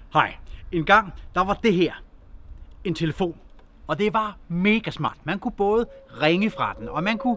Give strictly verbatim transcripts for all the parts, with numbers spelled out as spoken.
Hej. En gang, der var det her. En telefon. Og det var mega smart. Man kunne både ringe fra den, og man kunne...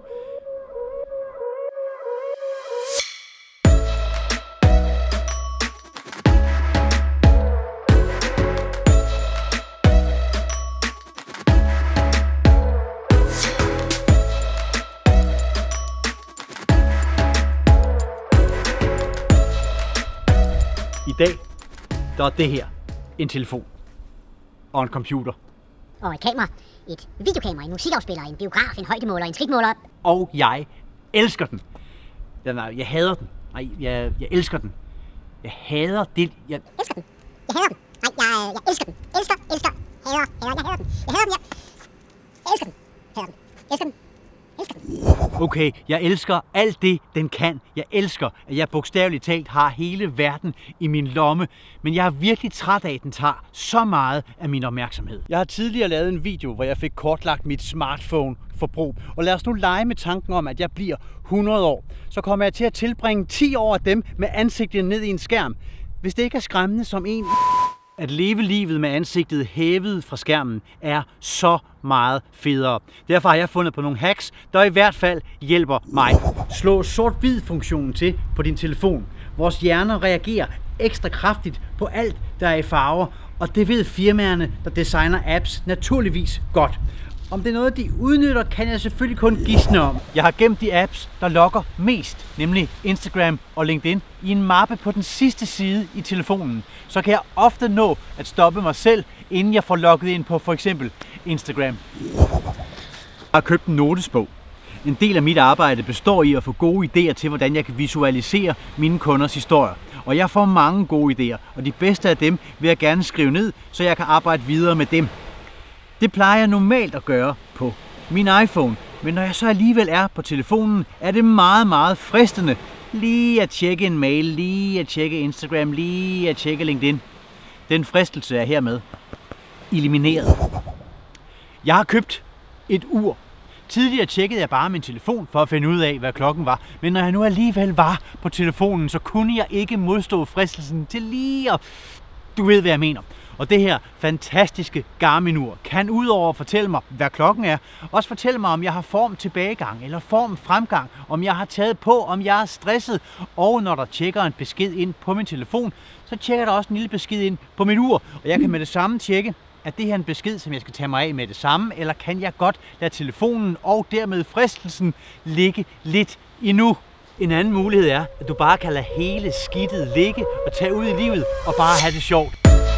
I dag, der er det her. En telefon. Og en computer. Og et kamera. Et videokamera, en musikafspiller, en biograf, en højdemåler, en skridtmåler. Og jeg elsker den. Ja, nej, jeg hader den. Nej, jeg, jeg elsker den. Jeg hader det. Jeg elsker den. Jeg hader den. Nej, jeg, jeg elsker den. Elsker, elsker, hader, hader, jeg hader den. Jeg hader den, jeg elsker den. Hader den. Elsker den. Elsker den. Okay, jeg elsker alt det, den kan. Jeg elsker, at jeg bogstaveligt talt har hele verden i min lomme. Men jeg er virkelig træt af, at den tager så meget af min opmærksomhed. Jeg har tidligere lavet en video, hvor jeg fik kortlagt mit smartphone-forbrug. Og lad os nu lege med tanken om, at jeg bliver hundrede år. Så kommer jeg til at tilbringe ti år af dem med ansigtet ned i en skærm. Hvis det ikke er skræmmende som en... At leve livet med ansigtet hævet fra skærmen er så meget federe. Derfor har jeg fundet på nogle hacks, der i hvert fald hjælper mig. Slå sort-hvid-funktionen til på din telefon. Vores hjerner reagerer ekstra kraftigt på alt, der er i farver, og det ved firmaerne, der designer apps, naturligvis godt. Om det er noget, de udnytter, kan jeg selvfølgelig kun gisne om. Jeg har gemt de apps, der lokker mest, nemlig Instagram og LinkedIn, i en mappe på den sidste side i telefonen. Så kan jeg ofte nå at stoppe mig selv, inden jeg får logget ind på for eksempel Instagram. Jeg har købt en notesbog. En del af mit arbejde består i at få gode idéer til, hvordan jeg kan visualisere mine kunders historier. Og jeg får mange gode idéer, og de bedste af dem vil jeg gerne skrive ned, så jeg kan arbejde videre med dem. Det plejer jeg normalt at gøre på min iPhone, men når jeg så alligevel er på telefonen, er det meget, meget fristende lige at tjekke en mail, lige at tjekke Instagram, lige at tjekke LinkedIn. Den fristelse er hermed elimineret. Jeg har købt et ur. Tidligere tjekkede jeg bare min telefon for at finde ud af, hvad klokken var, men når jeg nu alligevel var på telefonen, så kunne jeg ikke modstå fristelsen til lige at... Du ved, hvad jeg mener. Og det her fantastiske Garmin-ur kan udover at fortælle mig, hvad klokken er, også fortælle mig, om jeg har form tilbagegang eller form fremgang, om jeg har taget på, om jeg er stresset. Og når der tjekker en besked ind på min telefon, så tjekker der også en lille besked ind på mit ur. Og jeg kan med det samme tjekke, at det her er en besked, som jeg skal tage mig af med det samme, eller kan jeg godt lade telefonen og dermed fristelsen ligge lidt endnu. En anden mulighed er, at du bare kan lade hele skidtet ligge og tage ud i livet og bare have det sjovt.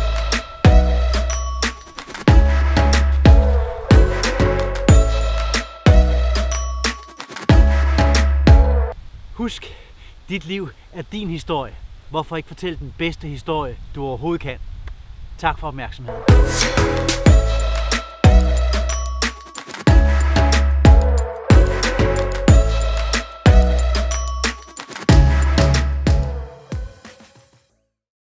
Husk, dit liv er din historie. Hvorfor ikke fortælle den bedste historie, du overhovedet kan? Tak for opmærksomheden.